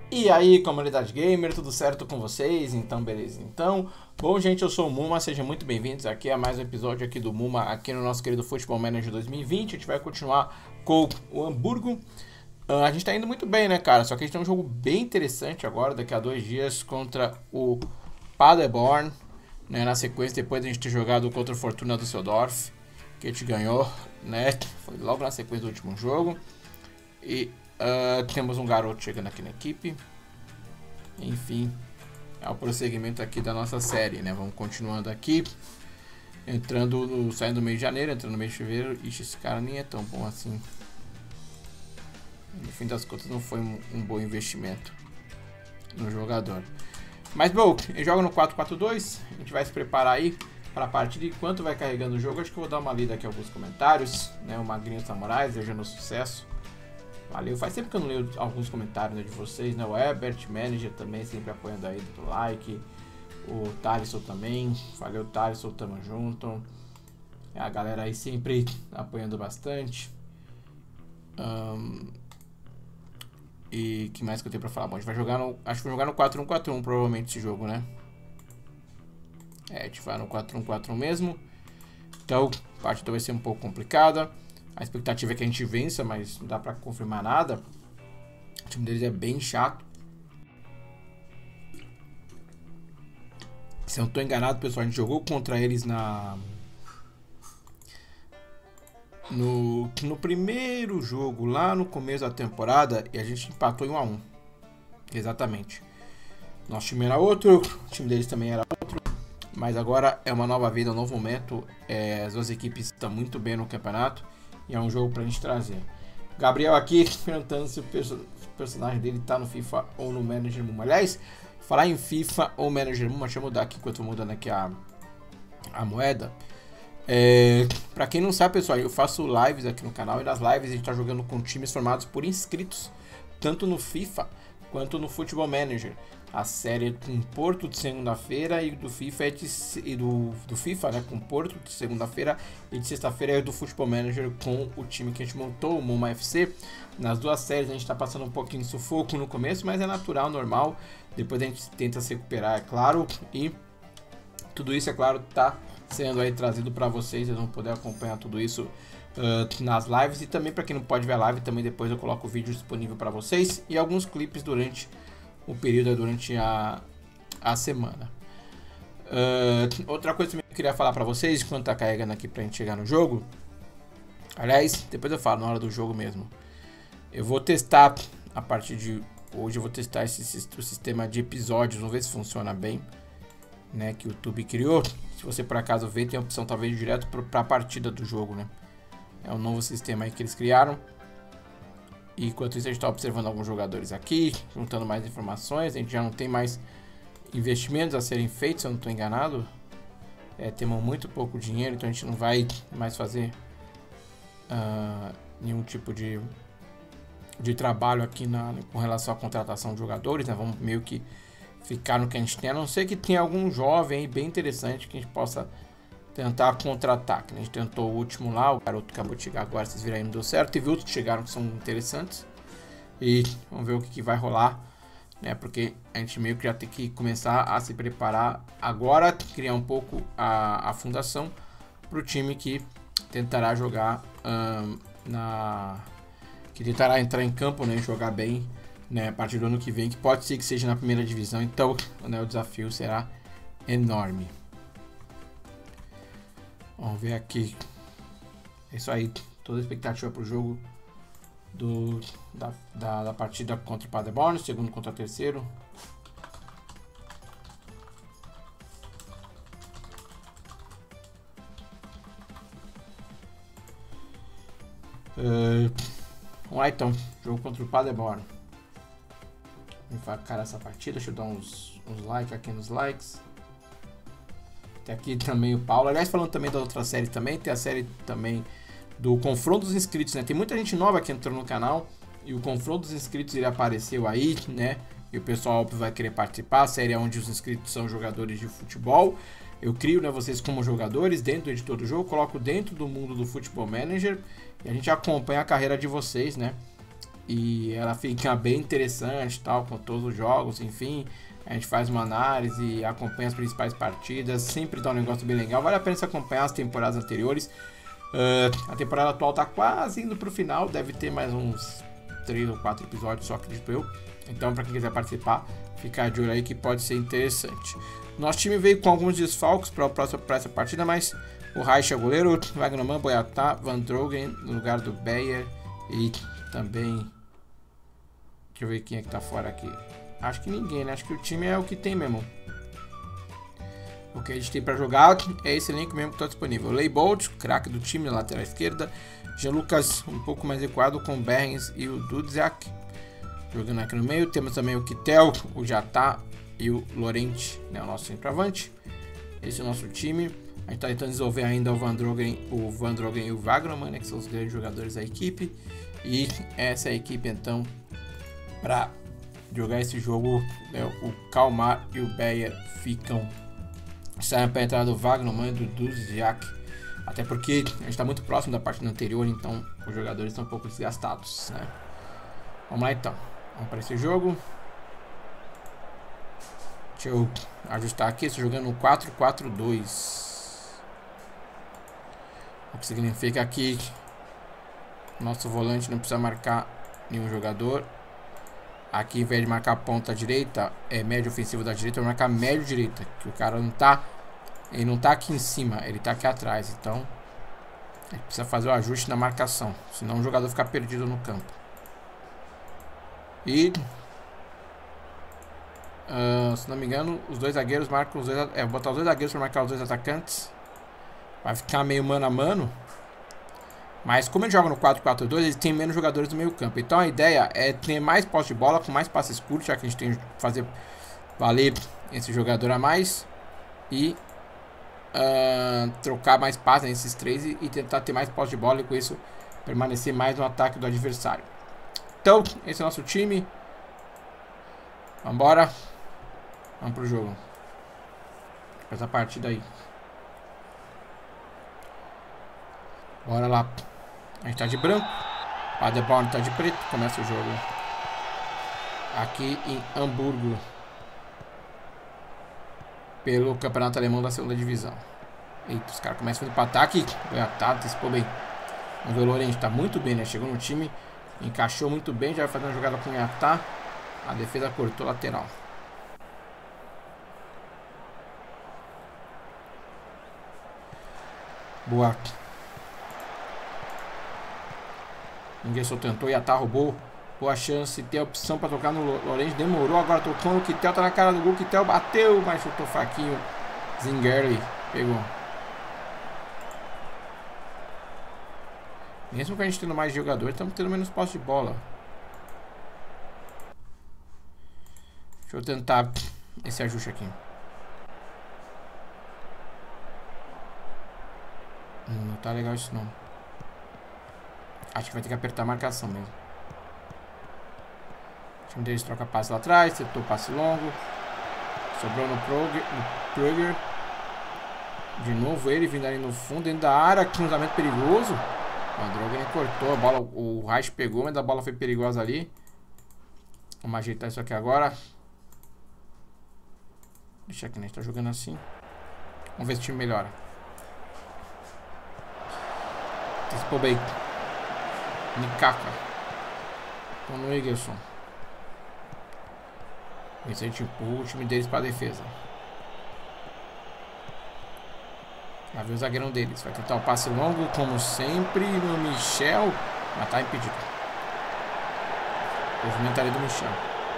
E aí, comunidade gamer, tudo certo com vocês? Então, beleza. Então, bom, gente, eu sou o Muma, sejam muito bem-vindos aqui a mais um episódio aqui do Muma, aqui no nosso querido Football Manager 2020. A gente vai continuar com o Hamburgo. A gente tá indo muito bem, né, cara? Só que a gente tem um jogo bem interessante agora, daqui a 2 dias, contra o Paderborn, né? Na sequência, depois de a gente ter jogado contra o Fortuna Düsseldorf, que a gente ganhou, né? Foi logo na sequência do último jogo. E temos um garoto chegando aqui na equipe. Enfim, é o prosseguimento aqui da nossa série, né? Vamos continuando aqui. Saindo no mês de janeiro, entrando no mês de fevereiro. Ixi, esse cara nem é tão bom assim. No fim das contas não foi um bom investimento no jogador. Mas bom, ele joga no 4-4-2. A gente vai se preparar aí para a partida. Enquanto vai carregando o jogo, acho que eu vou dar uma lida aqui em alguns comentários, né? O Magrinho Samurai desejando sucesso. Valeu, faz tempo que eu não leio alguns comentários, né, de vocês, né? O Herbert, Manager também, sempre apoiando aí do like. O Thaleson também. Valeu, Thaleson, tamo junto. A galera aí sempre apoiando bastante. E que mais que eu tenho pra falar? Bom, a gente vai jogar no. Acho que vai jogar no 4-1-4-1 provavelmente esse jogo, né? A gente vai no 4-1-4-1 mesmo. Então, a partida vai ser um pouco complicada. A expectativa é que a gente vença, mas não dá pra confirmar nada. O time deles é bem chato. Se eu não tô enganado, pessoal, a gente jogou contra eles no primeiro jogo, lá no começo da temporada, e a gente empatou em 1-1. Exatamente. Nosso time era outro, o time deles também era outro. Mas agora é uma nova vida, um novo momento. As duas equipes estão muito bem no campeonato. E é um jogo pra gente trazer. Gabriel aqui perguntando se o personagem dele tá no FIFA ou no Manager Muma. Aliás, falar em FIFA ou Manager Muma, deixa eu mudar aqui enquanto eu tô mudando aqui a moeda. Pra quem não sabe, pessoal, eu faço lives aqui no canal. E nas lives a gente tá jogando com times formados por inscritos. Tanto no FIFA quanto no Football Manager. A série com Porto de segunda-feira e do FIFA do FIFA, né, com Porto de segunda-feira e de sexta-feira é do Football Manager com o time que a gente montou, o Muma FC. Nas duas séries a gente está passando um pouquinho de sufoco no começo, mas é natural, normal. Depois a gente tenta se recuperar, é claro, e tudo isso, é claro, tá sendo aí trazido para vocês. Vocês vão poder acompanhar tudo isso nas lives, e também para quem não pode ver a live, também depois eu coloco o vídeo disponível para vocês e alguns clipes durante o período, durante a semana. Outra coisa que eu queria falar pra vocês, enquanto tá carregando aqui pra gente chegar no jogo. Aliás, depois eu falo, na hora do jogo mesmo. Eu vou testar, a partir de hoje, eu vou testar o sistema de episódios, vamos ver se funciona bem, né, que o YouTube criou. Se você por acaso ver, tem a opção talvez direto pra partida do jogo, né. É um novo sistema aí que eles criaram. E enquanto isso a gente está observando alguns jogadores aqui, juntando mais informações. A gente já não tem mais investimentos a serem feitos, se eu não estou enganado. Temos muito pouco dinheiro, então a gente não vai mais fazer nenhum tipo de trabalho aqui com relação à contratação de jogadores, né? Vamos meio que ficar no que a gente tem, a não ser que tenha algum jovem aí bem interessante que a gente possa tentar contra-ataque. A gente tentou o último lá, o garoto acabou de chegar agora, vocês viram aí, não deu certo. Teve outros que chegaram que são interessantes. E vamos ver o que vai rolar, né? Porque a gente meio que já tem que começar a se preparar agora, criar um pouco a fundação para o time que tentará jogar que tentará entrar em campo, né? Jogar bem, né? A partir do ano que vem, que pode ser que seja na primeira divisão. Então, né, o desafio será enorme. Vamos ver aqui. É isso aí. Toda a expectativa para o jogo da partida contra o Paderborn. Segundo contra terceiro. Vamos lá então. Jogo contra o Paderborn. Vamos encarar essa partida. Deixa eu dar uns likes aqui nos likes. Tem aqui também o Paulo. Aliás, falando também da outra série também, tem a série também do confronto dos inscritos, né? Tem muita gente nova que entrou no canal e o confronto dos inscritos ele apareceu aí, né? E o pessoal óbvio vai querer participar. A série é onde os inscritos são jogadores de futebol. Eu crio, né, vocês como jogadores dentro do editor do jogo, coloco dentro do mundo do Football Manager e a gente acompanha a carreira de vocês, né? e ela fica bem interessante, tal, com todos os jogos, enfim. A gente faz uma análise, acompanha as principais partidas, sempre dá um negócio bem legal. Vale a pena se acompanhar as temporadas anteriores. A temporada atual tá quase indo pro final, deve ter mais uns 3 ou 4 episódios só, acredito eu. Então, para quem quiser participar, ficar de olho aí que pode ser interessante. Nosso time veio com alguns desfalques para essa partida, mas o Reich é o goleiro, Wagnerman, Boyatá, Van Drogen no lugar do Beyer e também... Deixa eu ver quem é que tá fora aqui. Acho que ninguém, né? Acho que o time é o que tem mesmo. O que a gente tem para jogar é esse elenco mesmo que está disponível. Leibold, craque do time na lateral esquerda. Jean Lucas um pouco mais recuado com o Berens e o Dudziak jogando aqui no meio. Temos também o Kittel, o Jatá e o Laurent, né, o nosso centroavante. Esse é o nosso time. A gente está tentando desenvolver ainda o Van Drogen e o Wagnerman, né, que são os grandes jogadores da equipe. E essa é a equipe então para jogar esse jogo, né, o Kalmar e o Beyer ficam saindo para a entrada do Wagnerman e do Dudziak, até porque a gente está muito próximo da partida anterior, então os jogadores estão um pouco desgastados, né? Vamos lá então, vamos para esse jogo. Deixa eu ajustar aqui, estou jogando no 4-4-2, o que significa que nosso volante não precisa marcar nenhum jogador. Aqui, em vez de marcar a ponta direita, médio ofensivo da direita, eu vou marcar médio direita. Que o cara não tá... Ele não tá aqui em cima, ele tá aqui atrás. Então, a gente precisa fazer o ajuste na marcação. Senão o jogador fica perdido no campo. E... se não me engano, os dois zagueiros marcam os dois... vou botar os dois zagueiros para marcar os dois atacantes. Vai ficar meio mano a mano. Mas como ele joga no 4-4-2, ele tem menos jogadores no meio campo. Então a ideia é ter mais posse de bola, com mais passes curtos, já que a gente tem que fazer valer esse jogador a mais. E trocar mais passes nesses três e tentar ter mais posse de bola e com isso permanecer mais no ataque do adversário. Então, esse é o nosso time. Vambora. Vamos pro jogo. Essa partida aí. Bora lá. A gente tá de branco. Paderborn tá de preto. Começa o jogo aqui em Hamburgo, pelo campeonato alemão da segunda divisão. Eita, os caras começam indo para ataque. Foi atado, antecipou bem. Vamos ver o Laurent, tá muito bem, né? Chegou no time, encaixou muito bem. Já vai fazer uma jogada com o Yatá. A defesa cortou lateral. Boa. Ninguém só tentou, Yatá roubou. Boa chance, tem a opção para tocar no Laurent. Demorou, agora tocou no Kittel, tá na cara do gol. Kittel bateu, mas chutou fraquinho. Zingerli pegou. Mesmo que a gente tendo mais jogadores, estamos tendo menos posse de bola. Deixa eu tentar esse ajuste aqui. Não tá legal isso não. Acho que vai ter que apertar a marcação mesmo. O time deles troca passe lá atrás, setou passe longo. Sobrou no Proger. De novo ele vindo ali no fundo, dentro da área, cruzamento perigoso. O Drogen cortou a bola, o Reich pegou, mas a bola foi perigosa ali. Vamos ajeitar isso aqui agora. Deixa aqui, né? A gente tá jogando assim. Vamos ver se o time melhora. Antecipou bem. Nikaka. Tô no Egerson. Esse aí empurra o time deles pra defesa. Vai ver o zagueirão deles. Vai tentar o passe longo, como sempre, no Michel. Mas tá impedido. Movimento ali do Michel.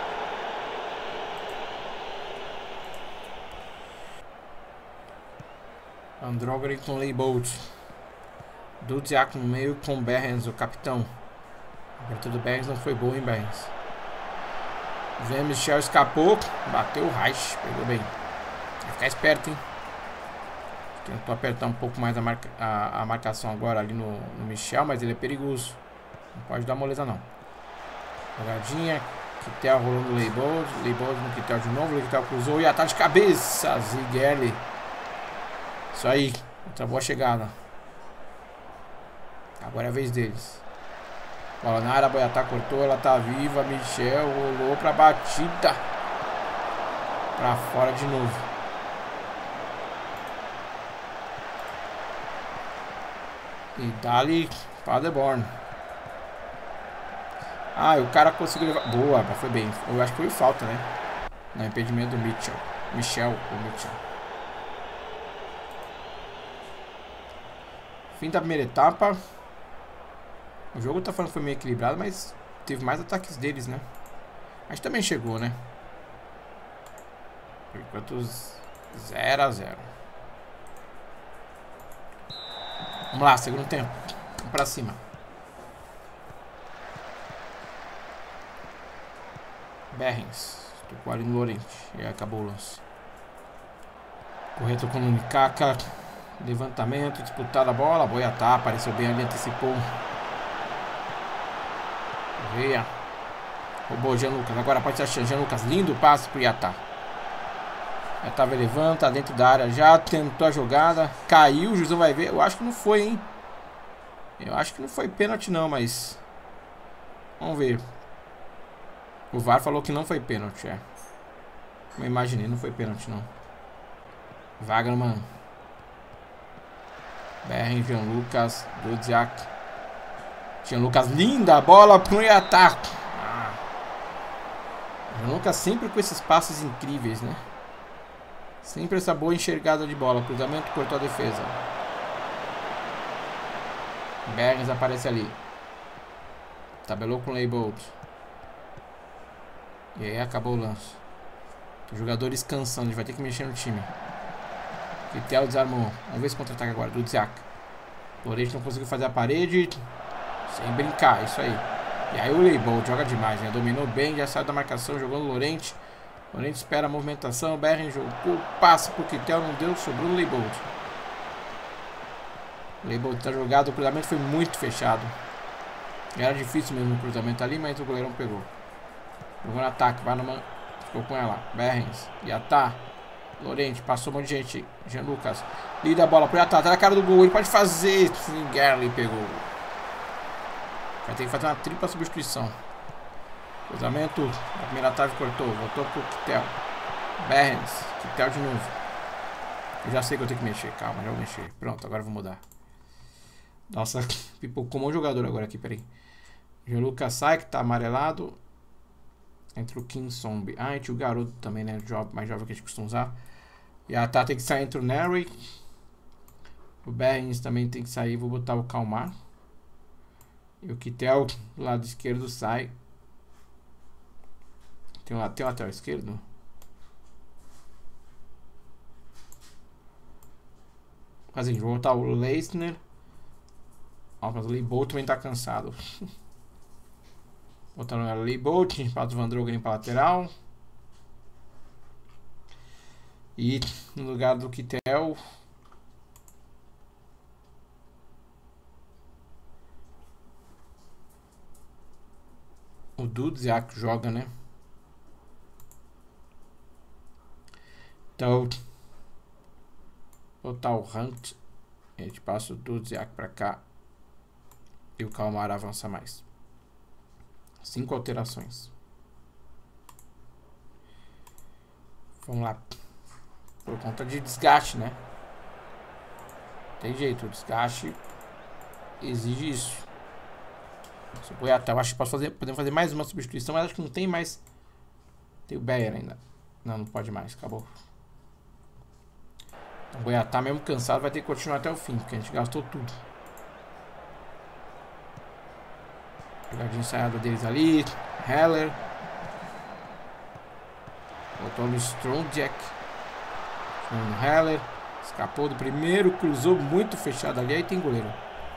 Androgen com Leibold. Dudziak no meio com Berens, o capitão. A abertura do Berens não foi boa, hein, Berens? Vem, Michel escapou. Bateu o Reich. Pegou bem. Vai ficar esperto, hein? Tentou apertar um pouco mais a marcação agora ali no Michel, mas ele é perigoso. Não pode dar moleza, não. Jogadinha. Kittel rolando o Leibold. Leibold no Kittel de novo. O Kittel cruzou e ataque de cabeça. Zingerli. Isso aí. Outra boa chegada. Agora é a vez deles. Bola na área, Boiatá cortou, ela tá viva. Michel rolou pra batida. Pra fora de novo. E dali Paderborn. Ah, o cara conseguiu levar. Boa, mas foi bem. Eu acho que foi falta, né? No impedimento do Mitchell. Michel. Fim da primeira etapa. O jogo tá falando que foi meio equilibrado, mas teve mais ataques deles, né? A gente também chegou, né? Enquanto 0-0. Vamos lá, segundo tempo. Vamos pra cima. Berrens. Tocou ali no Lorente. E acabou o lance. Correto com o Nikaka. Levantamento, disputada a bola. Boiatá apareceu bem ali, antecipou. Veia. Roubou o Jean Lucas. Agora pode ser a Jean Lucas. Lindo passe pro Iatá. Iatá levanta dentro da área já. Tentou a jogada. Caiu. O juizão vai ver. Eu acho que não foi, hein? Eu acho que não foi pênalti, não, mas. Vamos ver. O VAR falou que não foi pênalti, é. Como eu imaginei, não foi pênalti, não. Wagnerman. Berren, Jean Lucas. Dudziak. Jean Lucas, linda bola pro Iatá. Jean Lucas sempre com esses passes incríveis, né? Sempre essa boa enxergada de bola. Cruzamento, cortou a defesa. Berens aparece ali. Tabelou com o Leibold. E aí acabou o lance. Os jogadores cansando, a gente vai ter que mexer no time. Kittel desarmou. Vamos ver se contra-ataque agora. Dudziak. Lorente não conseguiu fazer a parede. Sem brincar, isso aí. E aí o Leibold joga demais, né? Dominou bem, já saiu da marcação, jogou no Lorente. Lorente espera a movimentação. Berren jogou, passa pro Kittel, não deu, sobrou o Leibold. O Leibold tá jogado, o cruzamento foi muito fechado. Era difícil mesmo o cruzamento ali, mas o goleirão pegou. Jogou no ataque, vai numa. Ficou com ela. Berrens. Iatá. Lorente. Passou um monte de gente. Jean Lucas. Lida a bola pro Iatá. Tá na cara do gol. Ele pode fazer. Gerli pegou. Vai ter que fazer uma tripla substituição. Cruzamento. A primeira trave cortou. Voltou pro Kittel. Berrens. Kittel de novo. Eu já sei que eu tenho que mexer. Calma, já vou mexer. Pronto, agora eu vou mudar. Nossa, pipocou um jogador agora aqui, peraí. Jean Lucas sai, que tá amarelado. Entre o Kim Sombi. Ah, entre o garoto também, né? Mais jovem que a gente costuma usar. E a Tá tem que sair entre o Neri. O Berrens também tem que sair. Vou botar o Kalmar. E o Kittel do lado esquerdo sai. Tem um lateral esquerdo? Assim, vou botar o Leisner. Ó, mas o Leibold também tá cansado. Botando o Leibold, para o Van Drogen para lateral. E no lugar do Kittel, o Dudziak joga, né? Então, botar o Hunt. A gente passa o Dudziak para cá. E o Kalmar avança mais. 5 alterações. Vamos lá. Por conta de desgaste, né? Tem jeito, o desgaste exige isso. Se eu até, eu acho que podemos fazer mais uma substituição, mas acho que não tem mais. Tem o Beyer ainda. Não pode mais, acabou. Então, o Goiatá, mesmo cansado, vai ter que continuar até o fim, porque a gente gastou tudo. Jogadinha ensaiada deles ali. Heller. Botou no Strong Jack. No Heller. Escapou do primeiro. Cruzou muito fechado ali. Aí tem goleiro.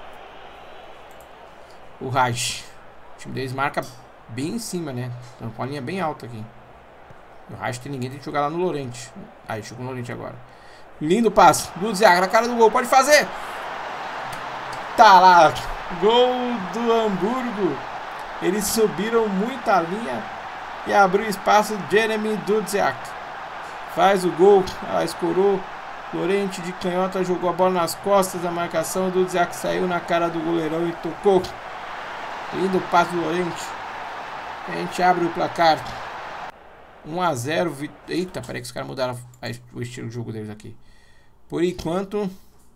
O Raj. O time deles marca bem em cima, né? Então com a linha bem alta aqui. O Raj tem ninguém. Tem que jogar lá no Lorente. Aí chegou no Lorente agora. Lindo passe. Dudziak na cara do gol. Pode fazer. Tá lá. Gol do Hamburgo. Eles subiram muita linha e abriu espaço. Jeremy Dudziak faz o gol. Ela escorou. Lorente de canhota jogou a bola nas costas da marcação. Dudziak saiu na cara do goleirão e tocou. Lindo passe do Lorente. A gente abre o placar. 1 a 0. Eita, peraí que os caras mudaram o estilo de jogo deles aqui. Por enquanto,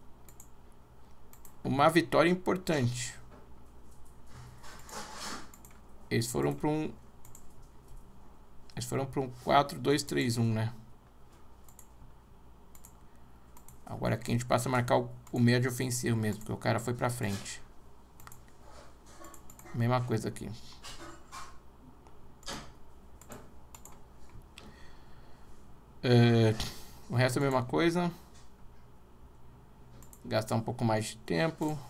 uma vitória importante. Eles foram para um 4-2-3-1, né? Agora aqui a gente passa a marcar o meio de ofensivo mesmo, porque o cara foi pra frente. Mesma coisa aqui. O resto é a mesma coisa. Gastar um pouco mais de tempo.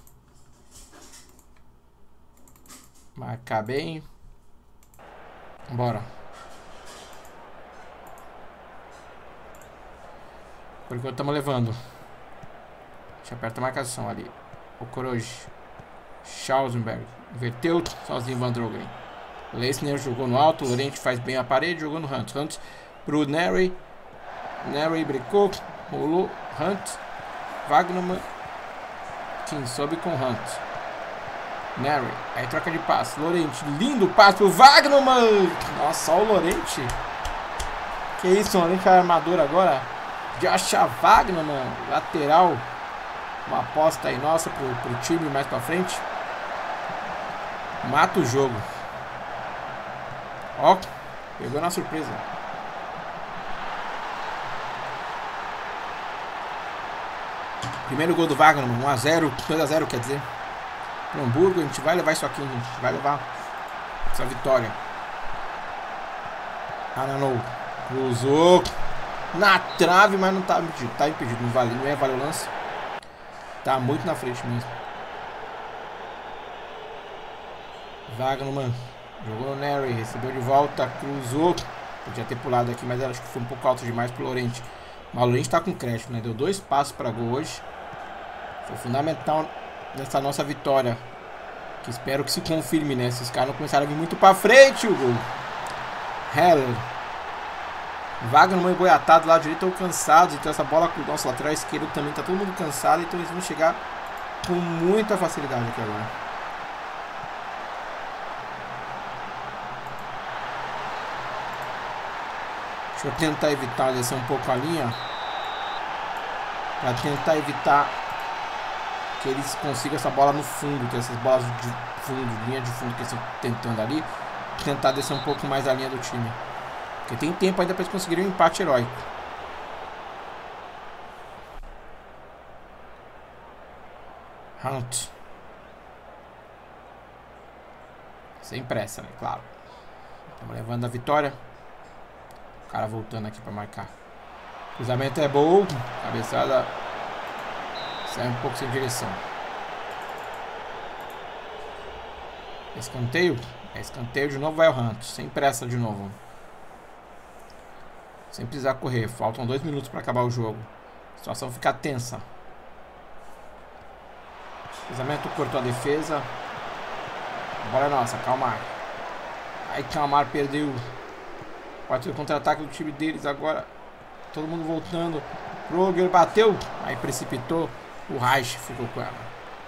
Marcar bem. Bora. Por enquanto estamos levando. A gente aperta a marcação ali. O Koroji. Schausenberg. Inverteu. Sozinho Van Droglen. Leisner jogou no alto. O Lorente faz bem a parede. Jogou no Hunt. Hunt pro Nery. Nery brincou. Rolou. Hunt. Wagnerman. Quem sobe com Hunt. Nery. Aí troca de passe. Lorente. Lindo passe pro Wagnerman. Nossa, olha o Lorente. Que isso, o Lorente é armador agora. Josh Wagnerman. Lateral. Uma aposta aí nossa pro time mais pra frente. Mata o jogo. Ó. Pegou na surpresa. Primeiro gol do Wagnerman, 1 a 0, 2 a 0 quer dizer. Pro Hamburgo, a gente vai levar isso aqui, gente. A gente vai levar essa vitória. Aranou. Cruzou. Na trave, mas não tá impedido. Tá impedido, não vale, não é vale o lance. Tá muito na frente mesmo. Wagnerman. Jogou no Nery, recebeu de volta, cruzou. Podia ter pulado aqui, mas acho que foi um pouco alto demais pro Lorente. Mas o Lorente tá com crédito, né? Deu 2 passos para gol hoje. Foi fundamental nessa nossa vitória. Que espero que se confirme, né? Esses caras não começaram a vir muito pra frente, o gol. Heller. Wagnerman e Goiatado lá direito estão cansados. Então essa bola com o nosso lateral esquerdo também tá todo mundo cansado. Então eles vão chegar com muita facilidade aqui agora. Deixa eu tentar evitar descer um pouco a linha. Para tentar evitar que eles consigam essa bola no fundo. Que essas bolas de fundo, linha de fundo que eles estão tentando ali. Tentar descer um pouco mais a linha do time. Porque tem tempo ainda para eles conseguirem um empate heróico. Hunt. Sem pressa, né? Claro. Estamos levando a vitória. O cara voltando aqui para marcar. Cruzamento é bom. Cabeçada. Sai um pouco sem direção. Escanteio. É escanteio de novo, vai o Hunt. Sem pressa de novo. Sem precisar correr. Faltam 2 minutos para acabar o jogo. A situação fica tensa. Cruzamento cortou a defesa. Bora nossa, Calmar. Aí Calmar perdeu. Pode ser o contra-ataque do time deles agora. Todo mundo voltando. Kroger bateu. Aí precipitou. O Reich ficou com ela.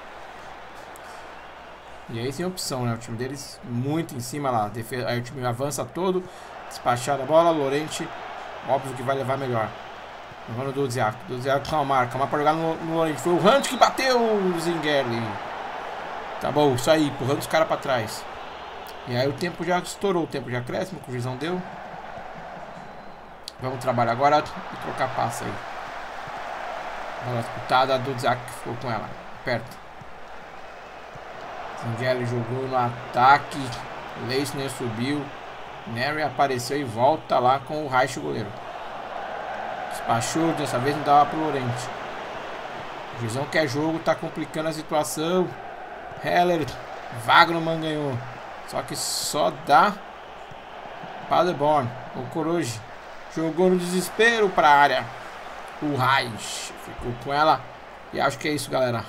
E aí sem opção, né? O time deles muito em cima lá. Defesa, aí o time avança todo. Despachar a bola. Lorente. Óbvio que vai levar melhor. Jogando o Dudziak. Dudziak Calmar. Calmar para jogar no Lorente. Foi o Hunt que bateu o Zingerli. Tá bom. Isso aí. Empurrando os caras para trás. E aí o tempo já estourou. O tempo de acréscimo que o Visão deu. Vamos trabalhar agora e trocar passe aí. Bola disputada, do Dudziak que ficou com ela. Perto. Zingerli jogou no ataque. Leisner subiu. Nery apareceu e volta lá com o Reich, o goleiro. Despachou, dessa vez não dava pro Lorente. O Visão quer jogo, tá complicando a situação. Heller. Wagnerman ganhou. Só que só dá Paderborn. O Koroji. Jogou no desespero para a área. O Reich ficou com ela. E acho que é isso, galera.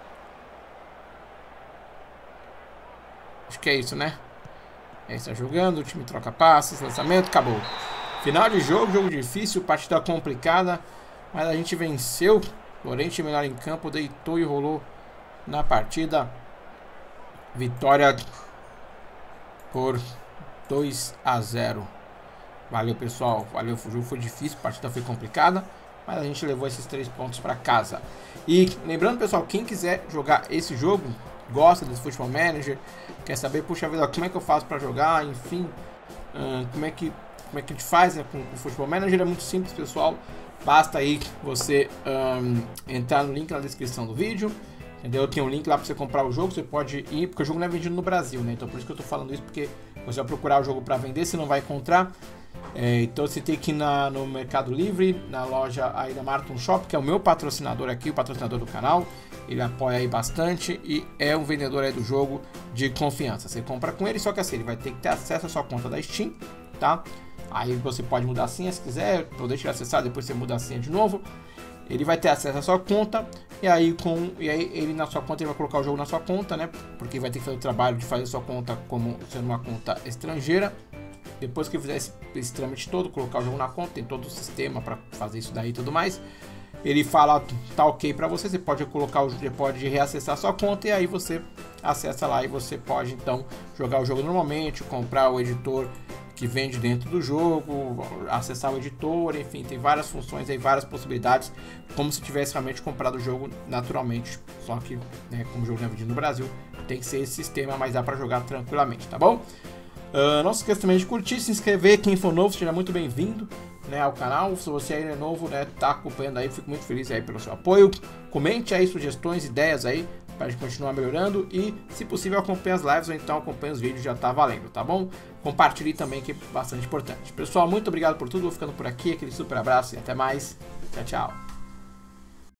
Acho que é isso, né? Aí está jogando, o time troca passes, lançamento, acabou. Final de jogo, jogo difícil, partida complicada. Mas a gente venceu. Lorente melhor em campo, deitou e rolou na partida. Vitória por 2-0. Valeu, pessoal. Valeu, o jogo foi difícil, a partida foi complicada, mas a gente levou esses 3 pontos para casa. E lembrando, pessoal, quem quiser jogar esse jogo, gosta desse Football Manager, quer saber, puxa vida, como é que eu faço para jogar, enfim, como é que a gente faz, né, com o Football Manager, é muito simples, pessoal. Basta aí você entrar no link na descrição do vídeo, entendeu? Tem um link lá para você comprar o jogo, você pode ir, porque o jogo não é vendido no Brasil, né? Então por isso que eu tô falando isso, porque você vai procurar o jogo para vender, você não vai encontrar. Então você tem que ir no Mercado Livre, na loja aí da Marton Shop, que é o meu patrocinador aqui, o patrocinador do canal. Ele apoia aí bastante e é um vendedor aí do jogo de confiança. Você compra com ele, só que assim, ele vai ter que ter acesso à sua conta da Steam, tá? Aí você pode mudar a senha se quiser, ou deixa ele acessar, depois você muda a senha de novo. Ele vai ter acesso à sua conta, e aí ele na sua conta, ele vai colocar o jogo na sua conta, né? Porque vai ter que fazer o trabalho de fazer a sua conta como sendo uma conta estrangeira. Depois que fizer esse trâmite todo, colocar o jogo na conta, tem todo o sistema para fazer isso daí e tudo mais. Ele fala, tá ok para você, você pode colocar você pode reacessar a sua conta, e aí você acessa lá e você pode então jogar o jogo normalmente, comprar o editor que vende dentro do jogo, acessar o editor, enfim, tem várias funções aí, várias possibilidades, como se tivesse realmente comprado o jogo naturalmente, só que, né, como o jogo não é vendido no Brasil, tem que ser esse sistema, mas dá para jogar tranquilamente, tá bom? Não se esqueça também de curtir, se inscrever, quem for novo seja muito bem-vindo, né, ao canal. Se você ainda é novo, né, tá acompanhando aí, fico muito feliz aí pelo seu apoio. Comente aí sugestões, ideias aí, para a gente continuar melhorando, e se possível acompanhe as lives ou então acompanhe os vídeos, já tá valendo, tá bom? Compartilhe também, que é bastante importante. Pessoal, muito obrigado por tudo, vou ficando por aqui, aquele super abraço e até mais. Tchau, tchau.